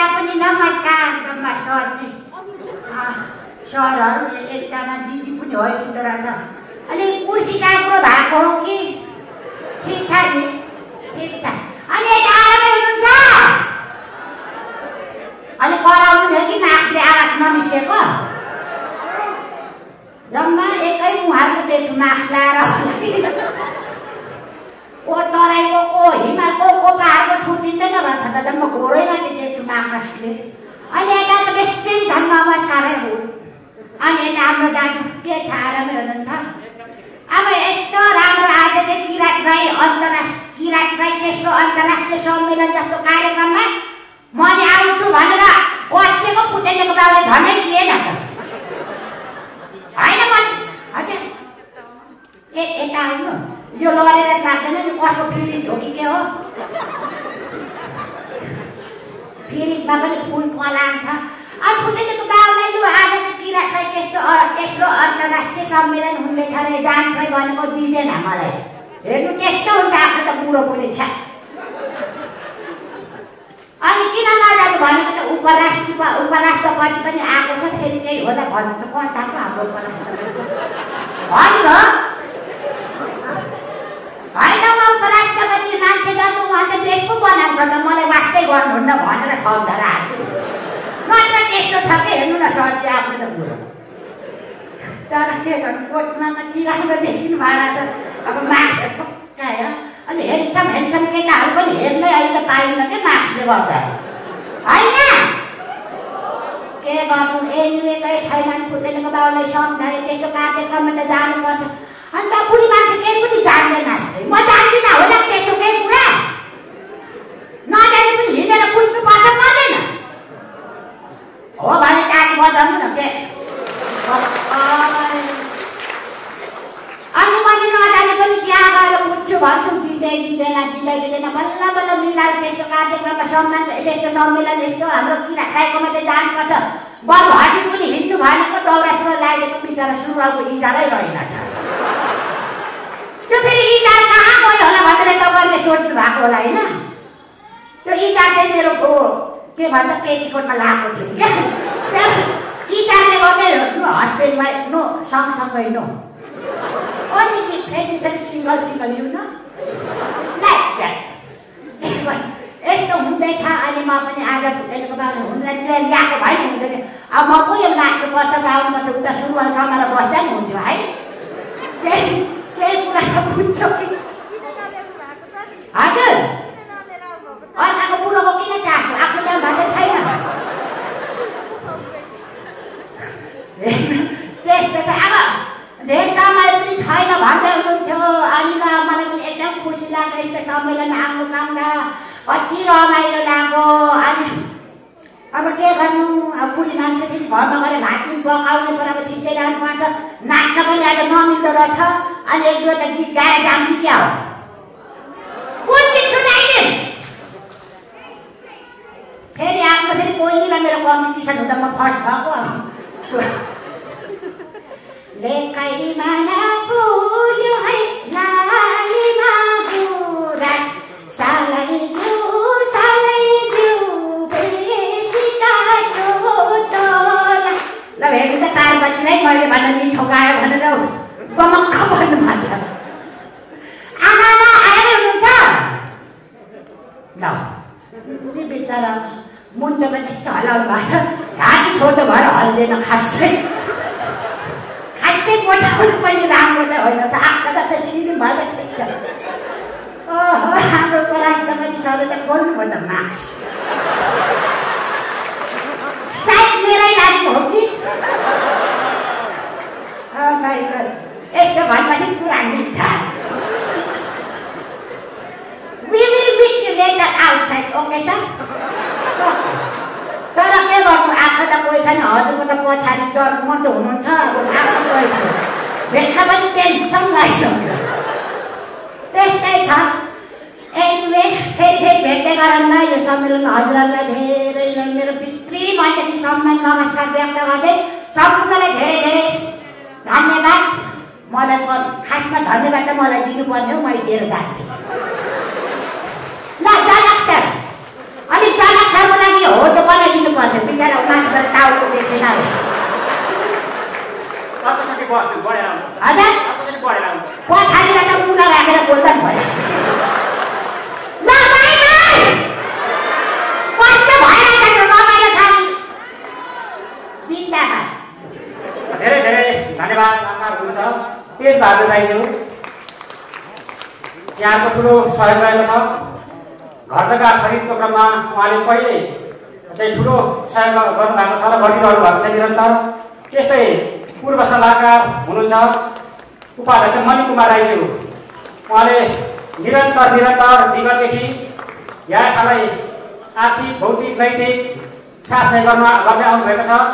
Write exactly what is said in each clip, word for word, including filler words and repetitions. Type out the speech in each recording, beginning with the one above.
यता पनि नमस्कार जम्मा सरजी सरहरू एकजना दिदी पनि हो यस्तो रहेछ अनि कुर्सी साम्रो भएको हो कि ठिक ठाक नि ठिक ठाक अनि यता आरामै हुनुहुन्छ अनि कराउनु थियो कि माक्सले आवाज ननिस्केको जम्मा एकै मुहारको देख्छु माक्स लाएर ओ तराईको को हिमालको को पहाडको छुट्टिँदैन रहेछ त जम्मा घोरै माथि देख्छु माक्सले अनि यता त बेसी धन नमस्कारै हो अनि यता हाम्रो दाजु के छ आरामै हुनुहुन्छ अब यस्तो राम्रो आज चाहिँ किरात राई अन्तर्राष्ट्रिय किरात राई त्यस्तो अन्तर्राष्ट्रिय सम्मेलन जस्तो कार्यक्रममा मैले आउँछु भनेर कसेको फुटेको बाबुले धनै दिएन त होइन हजुर ए यता आउनु यो लडेर लाग्दैन यो कसको फ्रिज हो कि के हो फ्रिजमा पनि फुल पलान्छ अनि फुटेको बाबुलाई लु आज चाहिँ किरात राई त्यस्तो त्यस्तो अन्तर्राष्ट्रिय सम्मेलन हुँदैछ अरे जान्छ भनेको दिँदैन मलाई हेर्नु त्यस्तो हुन्छ आफ्नो त बुढो पनि छ अनि किन नजानु भनेको त उपराष्ट्रपति उपराष्ट्रपति पनि आएको छ फेरि केही होला भन्नु त कताको हाम्रो उपराष्ट्रपति भन्नु होइन म उपराष्ट्रपति मान्छे जानु उहाँ त देशको बनाउँछ त मलाई वास्तै गर्नुहुन्न भनेर सम्झेर आएको नत्र त्यस्तो छ कि हेर्नु न सरजी आफ्नो त बुढो तर के गर्नु कोटमा तिराम्रो देखिनु भाडा त अब मार्क्सहरू पक्कायो अनि हेन्छम हेन्छम केटाहरू पनि हेर्नै अहिले त पाइन्न के मार्क्सले गर्दा होइन के गर्नु एनिवे कहीँ छैन फुटेको बाउलाई सम्झायो त्यस्तो कार्यक्रममा त जानुपर्छ अन्त बुढी मान्छे केही पनि जान्दैन जस्तै म जान्दिनँ होला त्यस्तो केही कुरा नजाने पनि हिँडेर बुझ्नु पर्छ पर्दैन हो भने काटी बजाउनु न के अनि मैले नजाने पनि त्यहाँ गएर बुझ्छु भन्छु दिँदै दिँदैन दिँदै दिँदैन बल्ल बल्ल मिलाएर त्यस्तो कार्यक्रममा सम्मान त्यस्तो सम्मेलन यस्तो हाम्रो किरात राईकोमा चाहिँ जानुपर्छ बरु हजुर पनि हिँड्नु भनेको दौरा सुरुवाल लागेको बिचरा सुरुवालको इजारै रहेनछ त्यो फेरि इजार कहाँ गयो होला भनेर तपाईँले सोच्नु भएको होला होइन त्यो इजार चाहिँ मेरो के भन्छ पेटीकोटमा लगाएको थियो क्या इजारले गर्दै नो हस्बेन्ड वाइफ नो सँगसँगै नो अनि कि फेरि फेरि सिङ्गल सिङ्गल यु न लाइक द्याट यस्तो हुँदैछ अनि म पनि आज फुटेको बाबु हुँदैन ल्याएको भए नि हुँदैन अब म पो यो लाग्नुपर्छ गाउनुपर्छ उता सुरुवाल समाएर बस्दा नि हुन्थ्यो है त्यही त्यही कुरा त बुझ्छ कि हजुर अर्काको बुढोको किन चासो आफ्नो त्यहाँ भएको छैन त्यस्तो छ अब धेरै समय पनि छैन भन्दै हुनुहुन्थ्यो अनि ल मलाई पनि एकदम खुसी लाग्यो यस्तो सम्मेलन आउनु पाउँदा कति रमाइलो लाग्यो अनि अब के गर्नु अब बुढी मान्छे फेरि घरमा गएर भात पनि पकाउने तर अब छिट्टै जानुपर्छ नाच्न पनि आज नमिल्दो रहेछ अनि एक दुईवटा गीत गाएर जानु कि क्या हो कुन गीत सुनाइदिउँ फेरि आफ्नो फेरि कोही र मेरो कम्पिटिसन हुँदा म फर्स्ट भएको लेकैमा नफुल्यो है लालीमा गुराँस सालै जिउ सालै जिउ बेसी काटो तोला ल हेर्नु त तारबाटीलाई मैले भन्दा नि ठोकायो भनेर गमक्क भन्नु भन्छ आमामा आएर हुनुहुन्छ ल नि बेचारा मुन्टोमा त्यस्तो हल्लाउनु भएको छ घाँटी छोटो भएर हल्दैन खासै खासै पठाउनु पनि राम्रो त होइन त आफ्नो त सिरिम भएर ठिक छ ओहो हाम्रो उपराष्ट्रपति सरले त खोल्नु भयो त मार्क्स सायद मेरै लागि हो कि यस्तो भनेपछि कुरा मिल्छ We will meet you later outside, okay sir? तर के गर्नु आफ्नो त कोही छैन हजुरको त पछाडि डर मन्टो हुनुहुन्छ अब आफ्नो कोही थियो भेट्न पनि टेन्सन लागिसक्यो त्यस्तै छ एनिवे फेरि फेरि भेट्दै गरौँला यो सम्मेलन हजुरहरूलाई धेरै मेरो भित्री मनदेखि सम्मान नमस्कार व्यक्त गर्दै सम्पूर्णलाई धेरै धेरै धन्यवाद मलाई खासमा धन्यवाद त मलाई दिनुपर्ने हो मैले दिएर जान्छु ल जनक सर अनि जनक सरको लागि हो त तेज बहादुर राईज्यू यहाँको ठुलो सहयोग रहेको छ। घर जग्गा खरिदको क्रममा उहाँले पहिले चाहिँ ठुलो सहयोग गर्नुभएको छ र गरिरहनु भएको छ निरन्तर। त्यस्तै पूर्व सल्लाहकार हुनुहुन्छ उपाध्यक्ष मणि कुमार राईज्यू, उहाँले निरन्तर निरन्तर विगतदेखि याखालाई आर्थिक भौतिक नैतिक साथ सहयोग गर्न गर्दै आउनुभएको छ।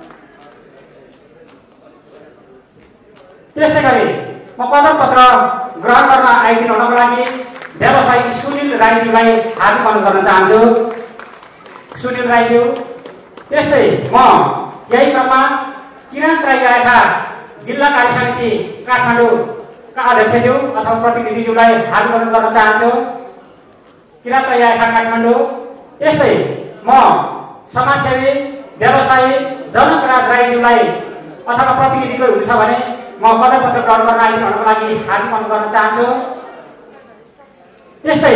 त्यस्तै गरी म पदक पत्र ग्रहण गर्न आइदिनु हुनको लागि व्यवसायी सुनिल राईज्यूलाई हार्दिक अनुरोध गर्न चाहन्छु। सुनिल राईज्यू। त्यस्तै म यही क्रममा किरण त्रैयाखा जिल्ला कार्य समिति काठमाडौँका अध्यक्षज्यू अथवा प्रतिनिधिज्यूलाई हार्दिक अनुरोध गर्न चाहन्छु। किरण त्रैयाखा काठमाडौँ। त्यस्तै म समाजसेवी व्यवसायी जनकराज राईज्यूलाई अथवा प्रतिनिधिको हुन्छ भने म पदक पत्र ग्रहण गर्न आइदिनु हुनको लागि हार्दिक अनुरोध गर्न चाहन्छु। त्यस्तै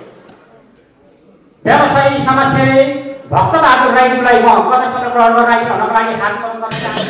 व्यवसायी समाजसेवी भक्तबहादुर राईज्यूलाई म पदक पत्र ग्रहण गर्न आइदिनु हुनको लागि हार्दिक अनुरोध गर्न चाहन्छु।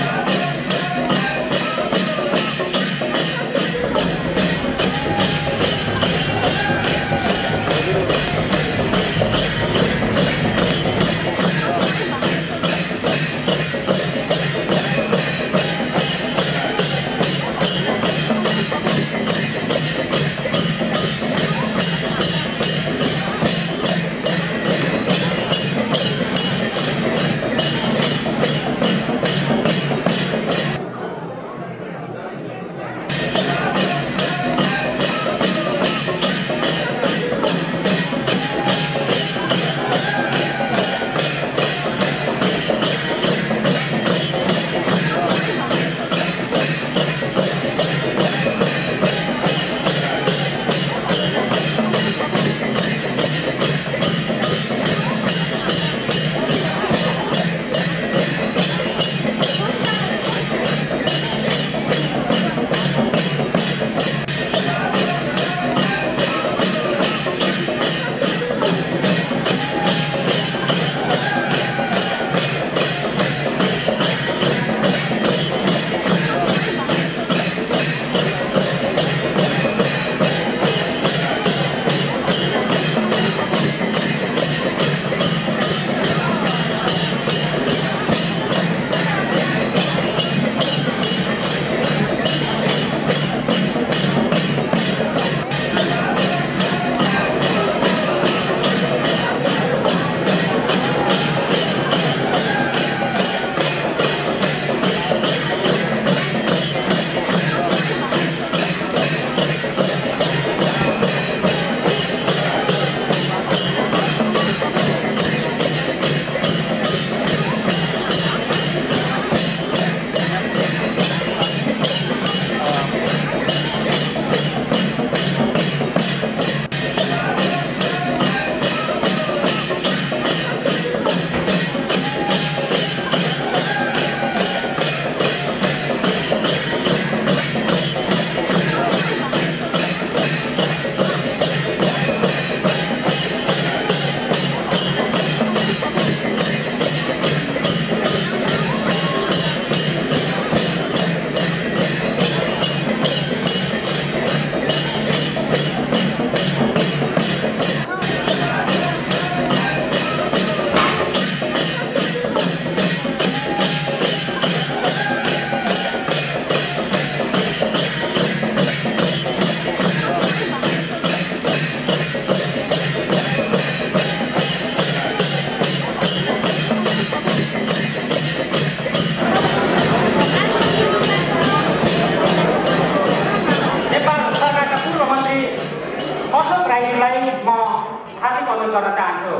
गर्न चाहन्छु।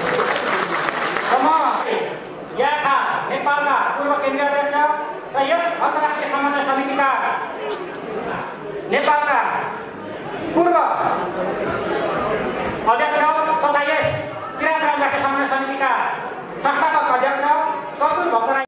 र म याखा नेपालका पूर्व केन्द्रीय अध्यक्ष र यस अन्तर्राष्ट्रिय समन्वय समितिका नेपालका पूर्व अध्यक्ष तथा यस किराँत राष्ट्रिय समन्वय समितिका संस्थापक